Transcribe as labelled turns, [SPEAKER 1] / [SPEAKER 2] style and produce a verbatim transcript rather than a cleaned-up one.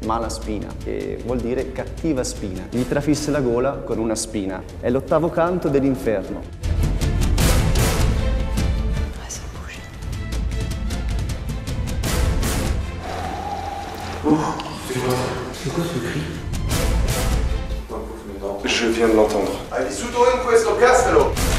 [SPEAKER 1] mala spina, che vuol dire cattiva spina. Gli trafisse la gola con una spina. È l'ottavo canto dell'inferno.
[SPEAKER 2] Vas-y, bouge.
[SPEAKER 3] Oh, c'est quoi ça? C'est quoi ce cri? Je viens de l'entendre.
[SPEAKER 4] Hai vissuto in questo castello?